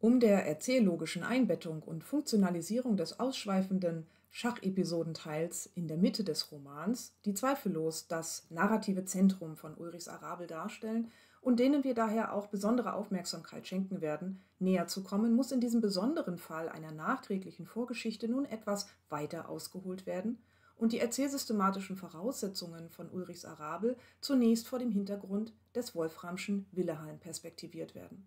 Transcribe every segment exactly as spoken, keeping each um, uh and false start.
Um der erzähllogischen Einbettung und Funktionalisierung des ausschweifenden Schachepisodenteils in der Mitte des Romans, die zweifellos das narrative Zentrum von Ulrichs Arabel darstellen und denen wir daher auch besondere Aufmerksamkeit schenken werden, näher zu kommen, muss in diesem besonderen Fall einer nachträglichen Vorgeschichte nun etwas weiter ausgeholt werden und die erzählsystematischen Voraussetzungen von Ulrichs Arabel zunächst vor dem Hintergrund des Wolframschen Willehalm perspektiviert werden.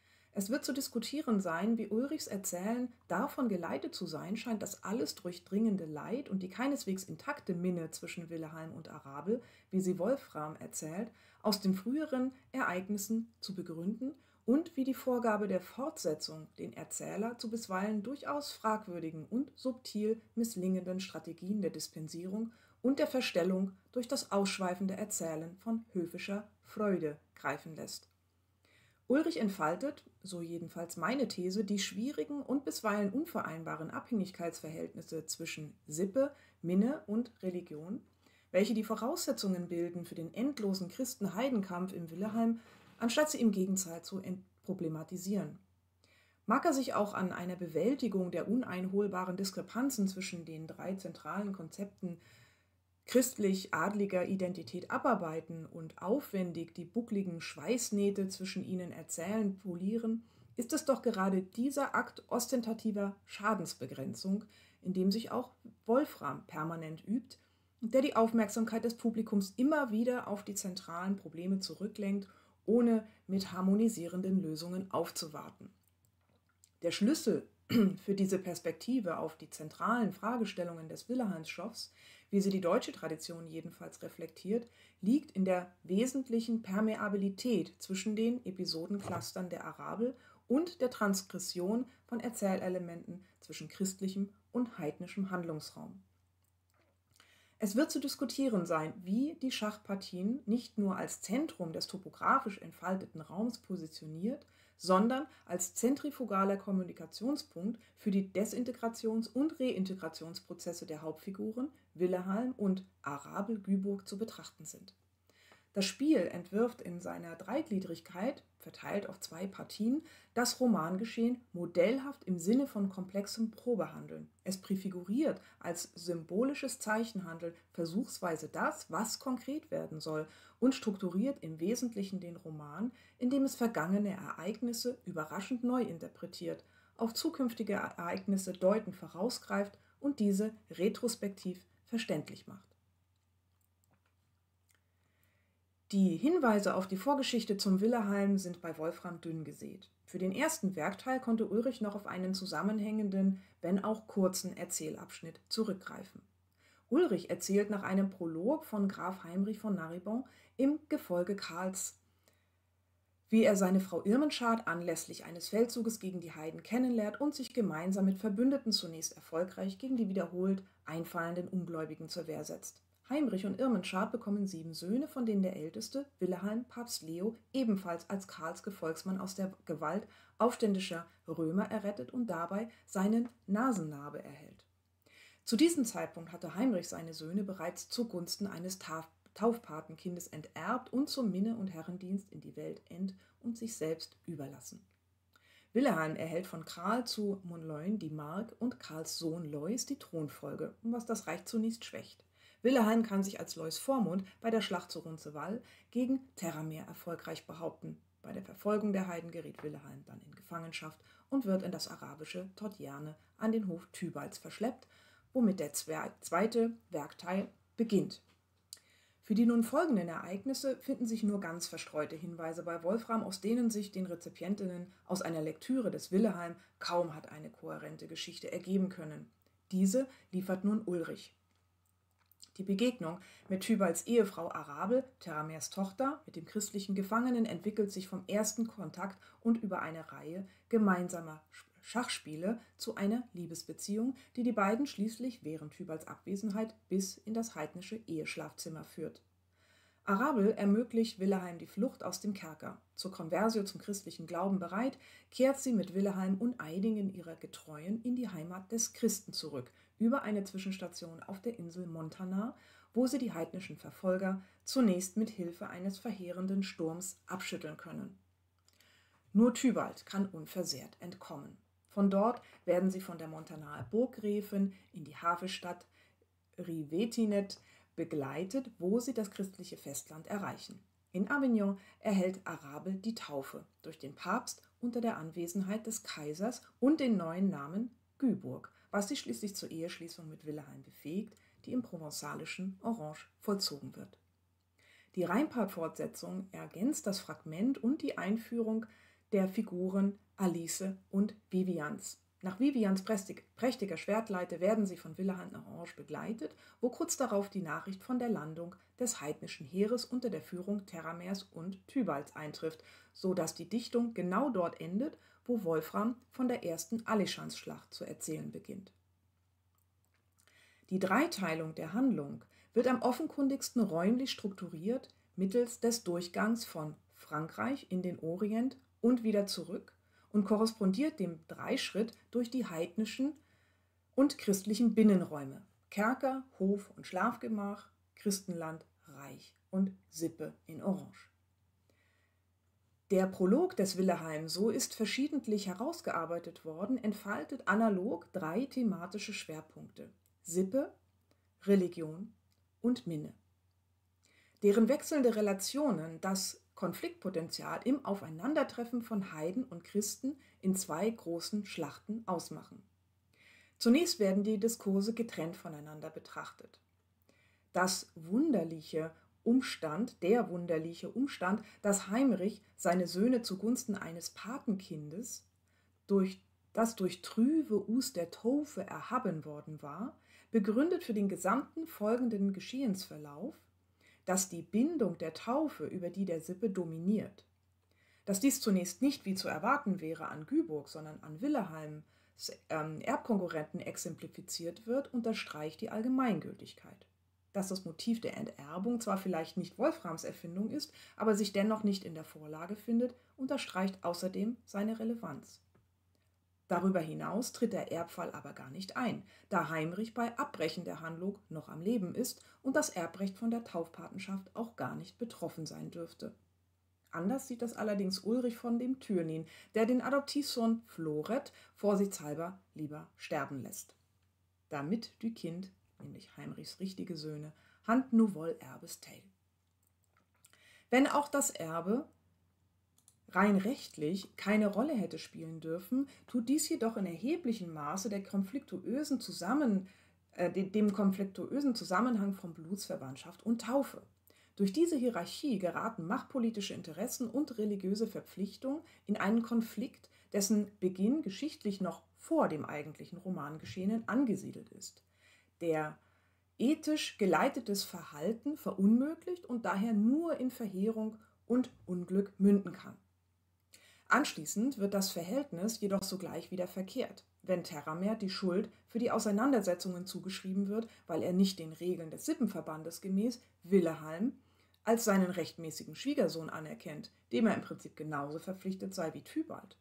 Es wird zu diskutieren sein, wie Ulrichs Erzählen davon geleitet zu sein scheint, das alles durchdringende Leid und die keineswegs intakte Minne zwischen Willehalm und Arabel, wie sie Wolfram erzählt, aus den früheren Ereignissen zu begründen und wie die Vorgabe der Fortsetzung den Erzähler zu bisweilen durchaus fragwürdigen und subtil misslingenden Strategien der Dispensierung und der Verstellung durch das ausschweifende Erzählen von höfischer Freude greifen lässt. Ulrich entfaltet, so jedenfalls meine These, die schwierigen und bisweilen unvereinbaren Abhängigkeitsverhältnisse zwischen Sippe, Minne und Religion, welche die Voraussetzungen bilden für den endlosen Christen-Heidenkampf im Willehalm, anstatt sie im Gegenteil zu entproblematisieren. Mag er sich auch an einer Bewältigung der uneinholbaren Diskrepanzen zwischen den drei zentralen Konzepten christlich-adliger Identität abarbeiten und aufwendig die buckligen Schweißnähte zwischen ihnen erzählen, polieren, ist es doch gerade dieser Akt ostentativer Schadensbegrenzung, in dem sich auch Wolfram permanent übt, der die Aufmerksamkeit des Publikums immer wieder auf die zentralen Probleme zurücklenkt, ohne mit harmonisierenden Lösungen aufzuwarten. Der Schlüssel für diese Perspektive auf die zentralen Fragestellungen des Willehalmsstoffs, wie sie die deutsche Tradition jedenfalls reflektiert, liegt in der wesentlichen Permeabilität zwischen den Episodenclustern der Arabel und der Transgression von Erzählelementen zwischen christlichem und heidnischem Handlungsraum. Es wird zu diskutieren sein, wie die Schachpartien nicht nur als Zentrum des topografisch entfalteten Raums positioniert, sondern als zentrifugaler Kommunikationspunkt für die Desintegrations- und Reintegrationsprozesse der Hauptfiguren Willehalm und Arabel-Güburg zu betrachten sind. Das Spiel entwirft in seiner Dreigliedrigkeit, verteilt auf zwei Partien, das Romangeschehen modellhaft im Sinne von komplexem Probehandeln. Es präfiguriert als symbolisches Zeichenhandel versuchsweise das, was konkret werden soll, und strukturiert im Wesentlichen den Roman, indem es vergangene Ereignisse überraschend neu interpretiert, auf zukünftige Ereignisse deutend vorausgreift und diese retrospektiv verständlich macht. Die Hinweise auf die Vorgeschichte zum Willehalm sind bei Wolfram dünn gesät. Für den ersten Werkteil konnte Ulrich noch auf einen zusammenhängenden, wenn auch kurzen Erzählabschnitt zurückgreifen. Ulrich erzählt nach einem Prolog von Graf Heinrich von Naribon im Gefolge Karls, wie er seine Frau Irmenschad anlässlich eines Feldzuges gegen die Heiden kennenlernt und sich gemeinsam mit Verbündeten zunächst erfolgreich gegen die wiederholt einfallenden Ungläubigen zur Wehr setzt. Heinrich und Irmenschad bekommen sieben Söhne, von denen der älteste, Willehalm, Papst Leo, ebenfalls als Karls Gefolgsmann aus der Gewalt aufständischer Römer errettet und dabei seinen Nasennarbe erhält. Zu diesem Zeitpunkt hatte Heinrich seine Söhne bereits zugunsten eines Taf Taufpatenkindes enterbt und zum Minne- und Herrendienst in die Welt ent- und sich selbst überlassen. Willehalm erhält von Karl zu Monleun die Mark und Karls Sohn Leus die Thronfolge, was das Reich zunächst schwächt. Willehalm kann sich als Leus Vormund bei der Schlacht zu Roncesvalles gegen Terramer erfolgreich behaupten. Bei der Verfolgung der Heiden geriet Willehalm dann in Gefangenschaft und wird in das arabische Todjane an den Hof Tybals verschleppt, womit der zweite Werkteil beginnt. Für die nun folgenden Ereignisse finden sich nur ganz verstreute Hinweise bei Wolfram, aus denen sich den Rezipientinnen aus einer Lektüre des Willehalm kaum hat eine kohärente Geschichte ergeben können. Diese liefert nun Ulrich. Die Begegnung mit Tybals Ehefrau Arabel, Terramers Tochter, mit dem christlichen Gefangenen entwickelt sich vom ersten Kontakt und über eine Reihe gemeinsamer Schachspiele zu einer Liebesbeziehung, die die beiden schließlich während Tybals Abwesenheit bis in das heidnische Eheschlafzimmer führt. Arabel ermöglicht Willehalm die Flucht aus dem Kerker. Zur Konversio zum christlichen Glauben bereit, kehrt sie mit Willehalm und einigen ihrer Getreuen in die Heimat des Christen zurück, über eine Zwischenstation auf der Insel Montana, wo sie die heidnischen Verfolger zunächst mit Hilfe eines verheerenden Sturms abschütteln können. Nur Tybalt kann unversehrt entkommen. Von dort werden sie von der Montanaer Burggräfin in die Hafenstadt Rivetinet begleitet, wo sie das christliche Festland erreichen. In Avignon erhält Arabel die Taufe durch den Papst unter der Anwesenheit des Kaisers und den neuen Namen Guibourg, was sie schließlich zur Eheschließung mit Wilhelm befähigt, die im provenzalischen Orange vollzogen wird. Die Rheinpart-Fortsetzung ergänzt das Fragment und die Einführung der Figuren Alice und Vivians. Nach Vivians prächtiger Schwertleite werden sie von Wilhelm Orange begleitet, wo kurz darauf die Nachricht von der Landung des heidnischen Heeres unter der Führung Terramers und Tybalts eintrifft, so dass die Dichtung genau dort endet, wo Wolfram von der ersten Allechanz-Schlacht zu erzählen beginnt. Die Dreiteilung der Handlung wird am offenkundigsten räumlich strukturiert mittels des Durchgangs von Frankreich in den Orient und wieder zurück und korrespondiert dem Dreischritt durch die heidnischen und christlichen Binnenräume Kerker, Hof und Schlafgemach, Christenland, Reich und Sippe in Orange. Der Prolog des Willeheim, so ist verschiedentlich herausgearbeitet worden, entfaltet analog drei thematische Schwerpunkte: Sippe, Religion und Minne, deren wechselnde Relationen das Konfliktpotenzial im Aufeinandertreffen von Heiden und Christen in zwei großen Schlachten ausmachen. Zunächst werden die Diskurse getrennt voneinander betrachtet. Das wunderliche Umstand, der wunderliche Umstand, dass Heinrich seine Söhne zugunsten eines Patenkindes, durch, das durch trübe Us der Taufe erhaben worden war, begründet für den gesamten folgenden Geschehensverlauf, dass die Bindung der Taufe über die der Sippe dominiert. Dass dies zunächst nicht, wie zu erwarten wäre, an Guibourg, sondern an Wilhelms ähm, Erbkonkurrenten exemplifiziert wird, unterstreicht die Allgemeingültigkeit. Dass das Motiv der Enterbung zwar vielleicht nicht Wolframs Erfindung ist, aber sich dennoch nicht in der Vorlage findet, unterstreicht außerdem seine Relevanz. Darüber hinaus tritt der Erbfall aber gar nicht ein, da Heinrich bei Abbrechen der Handlung noch am Leben ist und das Erbrecht von der Taufpatenschaft auch gar nicht betroffen sein dürfte. Anders sieht das allerdings Ulrich von dem Thürnin, der den Adoptivsohn Floret vorsichtshalber lieber sterben lässt, damit du Kind, nämlich Heinrichs richtige Söhne, Hand nu woll Erbes teil. Wenn auch das Erbe rein rechtlich keine Rolle hätte spielen dürfen, tut dies jedoch in erheblichem Maße der konfliktuösen Zusammen, äh, dem konfliktuösen Zusammenhang von Blutsverwandtschaft und Taufe. Durch diese Hierarchie geraten machtpolitische Interessen und religiöse Verpflichtungen in einen Konflikt, dessen Beginn geschichtlich noch vor dem eigentlichen Romangeschehenen angesiedelt ist, der ethisch geleitetes Verhalten verunmöglicht und daher nur in Verheerung und Unglück münden kann. Anschließend wird das Verhältnis jedoch sogleich wieder verkehrt, wenn Terramer die Schuld für die Auseinandersetzungen zugeschrieben wird, weil er nicht den Regeln des Sippenverbandes gemäß Wilhelm als seinen rechtmäßigen Schwiegersohn anerkennt, dem er im Prinzip genauso verpflichtet sei wie Tybalt.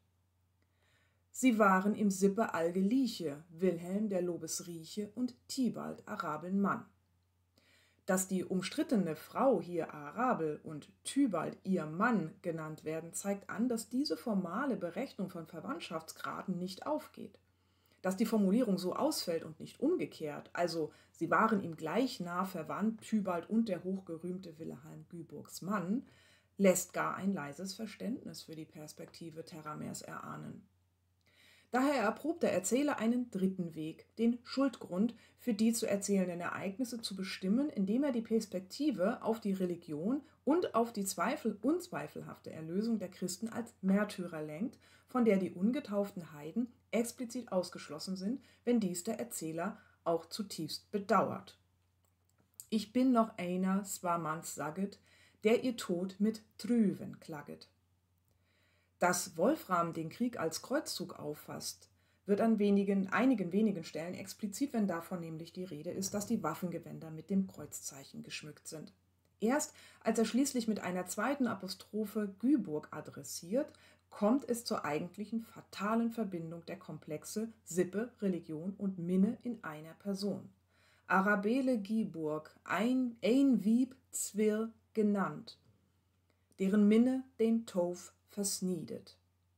Sie waren im Sippe allgeliche, Wilhelm der Lobesrieche und Tybalt Arabeln Mann. Dass die umstrittene Frau hier Arabel und Tybalt ihr Mann genannt werden, zeigt an, dass diese formale Berechnung von Verwandtschaftsgraden nicht aufgeht. Dass die Formulierung so ausfällt und nicht umgekehrt, also sie waren ihm gleich nah verwandt, Tybalt und der hochgerühmte Wilhelm Guibourgs Mann, lässt gar ein leises Verständnis für die Perspektive Terramers erahnen. Daher erprobt der Erzähler einen dritten Weg, den Schuldgrund für die zu erzählenden Ereignisse zu bestimmen, indem er die Perspektive auf die Religion und auf die Zweifel unzweifelhafte Erlösung der Christen als Märtyrer lenkt, von der die ungetauften Heiden explizit ausgeschlossen sind, wenn dies der Erzähler auch zutiefst bedauert. Ich bin noch einer, zwar mans saget, der ihr Tod mit Trüven klagget. Dass Wolfram den Krieg als Kreuzzug auffasst, wird an wenigen, einigen wenigen Stellen explizit, wenn davon nämlich die Rede ist, dass die Waffengewänder mit dem Kreuzzeichen geschmückt sind. Erst als er schließlich mit einer zweiten Apostrophe Guibourg adressiert, kommt es zur eigentlichen fatalen Verbindung der Komplexe Sippe, Religion und Minne in einer Person. Arabele Guibourg, ein, ein Wieb zwir genannt, deren Minne den Tauf versniedet.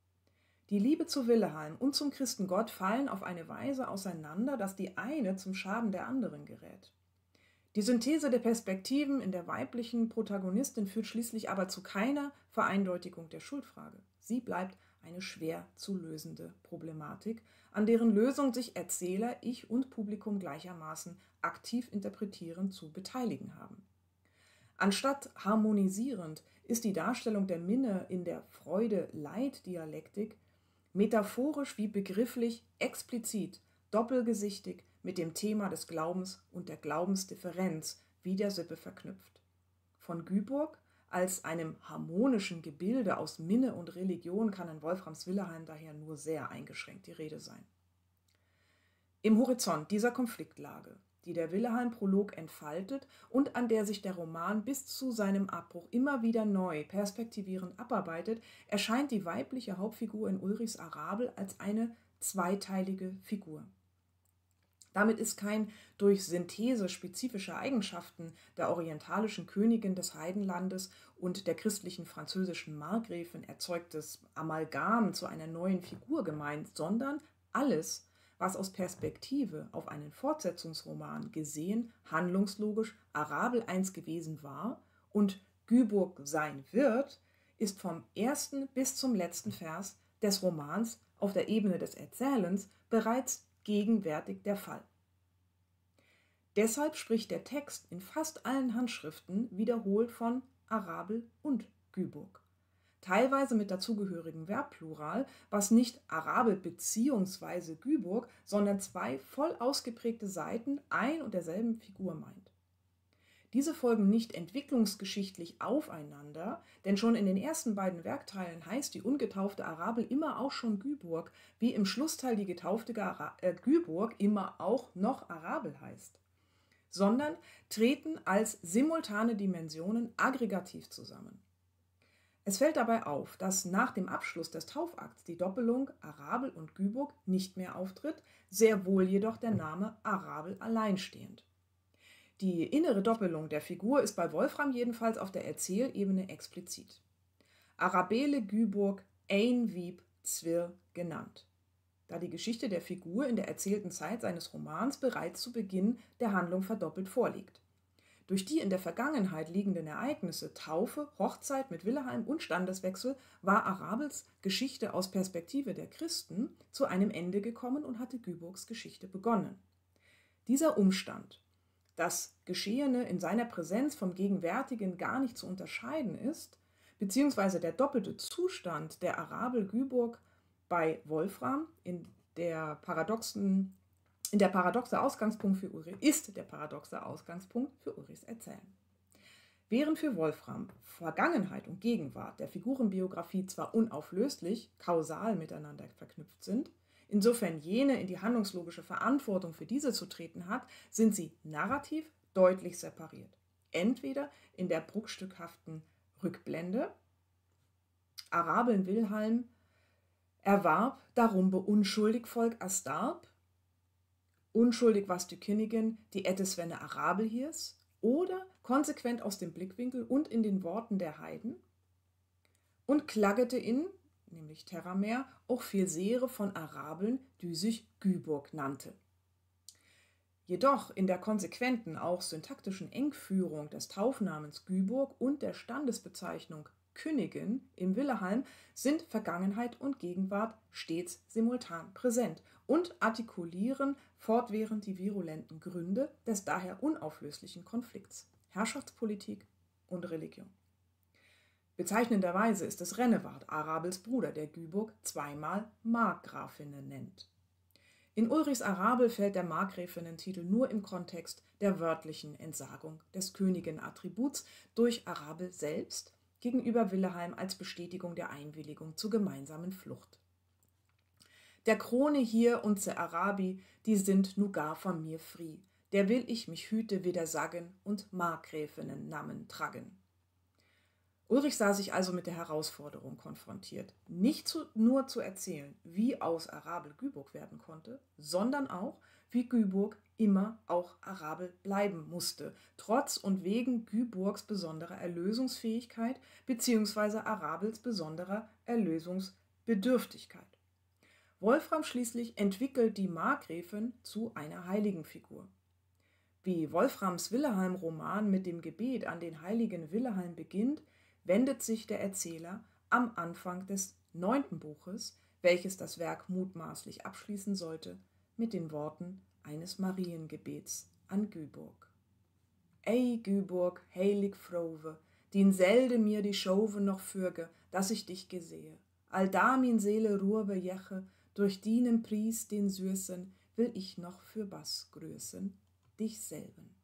Die Liebe zu Willehalm und zum Christengott fallen auf eine Weise auseinander, dass die eine zum Schaden der anderen gerät. Die Synthese der Perspektiven in der weiblichen Protagonistin führt schließlich aber zu keiner Vereindeutigung der Schuldfrage. Sie bleibt eine schwer zu lösende Problematik, an deren Lösung sich Erzähler, Ich und Publikum gleichermaßen aktiv interpretierend zu beteiligen haben. Anstatt harmonisierend ist die Darstellung der Minne in der Freude-Leid-Dialektik metaphorisch wie begrifflich explizit, doppelgesichtig mit dem Thema des Glaubens und der Glaubensdifferenz wie der Sippe verknüpft. Von Güburg als einem harmonischen Gebilde aus Minne und Religion kann in Wolframs Willehalm daher nur sehr eingeschränkt die Rede sein. Im Horizont dieser Konfliktlage, die der Willehalm-Prolog entfaltet und an der sich der Roman bis zu seinem Abbruch immer wieder neu perspektivierend abarbeitet, erscheint die weibliche Hauptfigur in Ulrichs Arabel als eine zweiteilige Figur. Damit ist kein durch Synthese spezifischer Eigenschaften der orientalischen Königin des Heidenlandes und der christlichen französischen Markgräfin erzeugtes Amalgam zu einer neuen Figur gemeint, sondern alles, was aus Perspektive auf einen Fortsetzungsroman gesehen, handlungslogisch Arabel einst gewesen war und Güburg sein wird, ist vom ersten bis zum letzten Vers des Romans auf der Ebene des Erzählens bereits gegenwärtig der Fall. Deshalb spricht der Text in fast allen Handschriften wiederholt von Arabel und Güburg. Teilweise mit dazugehörigem Verbplural, was nicht Arabel bzw. Güburg, sondern zwei voll ausgeprägte Seiten ein und derselben Figur meint. Diese folgen nicht entwicklungsgeschichtlich aufeinander, denn schon in den ersten beiden Werkteilen heißt die ungetaufte Arabel immer auch schon Güburg, wie im Schlussteil die getaufte Gara äh, Güburg immer auch noch Arabel heißt, sondern treten als simultane Dimensionen aggregativ zusammen. Es fällt dabei auf, dass nach dem Abschluss des Taufakts die Doppelung Arabel und Güburg nicht mehr auftritt, sehr wohl jedoch der Name Arabel alleinstehend. Die innere Doppelung der Figur ist bei Wolfram jedenfalls auf der Erzählebene explizit. Arabele Güburg ein Wieb Zwir genannt, da die Geschichte der Figur in der erzählten Zeit seines Romans bereits zu Beginn der Handlung verdoppelt vorliegt. Durch die in der Vergangenheit liegenden Ereignisse Taufe, Hochzeit mit Willehalm und Standeswechsel war Arabels Geschichte aus Perspektive der Christen zu einem Ende gekommen und hatte Güburgs Geschichte begonnen. Dieser Umstand, dass Geschehene in seiner Präsenz vom Gegenwärtigen gar nicht zu unterscheiden ist, beziehungsweise der doppelte Zustand der Arabel Güburg bei Wolfram in der paradoxen In der paradoxe Ausgangspunkt für Ulrich ist der paradoxe Ausgangspunkt für Ulrichs Erzählen. Während für Wolfram Vergangenheit und Gegenwart der Figurenbiografie zwar unauflöslich, kausal miteinander verknüpft sind, insofern jene in die handlungslogische Verantwortung für diese zu treten hat, sind sie narrativ deutlich separiert. Entweder in der bruchstückhaften Rückblende, Arabeln Wilhelm erwarb, darum beunschuldig Volk erstarb, unschuldig was die Königin, die Etteswenne Arabel hiers, oder konsequent aus dem Blickwinkel und in den Worten der Heiden und klaggete in, nämlich Terramer, auch viel Seere von Arabeln, die sich Güburg nannte. Jedoch in der konsequenten, auch syntaktischen Engführung des Taufnamens Güburg und der Standesbezeichnung Königin im Willehalm sind Vergangenheit und Gegenwart stets simultan präsent und artikulieren fortwährend die virulenten Gründe des daher unauflöslichen Konflikts, Herrschaftspolitik und Religion. Bezeichnenderweise ist es Rennewart, Arabels Bruder, der Güburg zweimal Markgrafinnen nennt. In Ulrichs Arabel fällt der Markgräfinnen-Titel nur im Kontext der wörtlichen Entsagung des Königin-Attributs durch Arabel selbst gegenüber Willehalm als Bestätigung der Einwilligung zur gemeinsamen Flucht. Der Krone hier und se Arabi, die sind nu gar von mir fri, der will ich mich hüte weder sagen und Markgräfinnen Namen tragen. Ulrich sah sich also mit der Herausforderung konfrontiert, nicht zu, nur zu erzählen, wie aus Arabel Güburg werden konnte, sondern auch, wie Güburg immer auch Arabel bleiben musste, trotz und wegen Güburgs besonderer Erlösungsfähigkeit bzw. Arabels besonderer Erlösungsbedürftigkeit. Wolfram schließlich entwickelt die Markgräfin zu einer Heiligenfigur. Wie Wolframs Willehalm-Roman mit dem Gebet an den heiligen Willehalm beginnt, wendet sich der Erzähler am Anfang des neunten Buches, welches das Werk mutmaßlich abschließen sollte, mit den Worten eines Mariengebets an Gyburg. Ey Gyburg, heilig Frove, din selde mir die Schove noch fürge, dass ich dich gesehe. All da min Seele Ruhe bejeche, durch dienen Pries den Süßen, will ich noch für Bass grüßen, dich selben.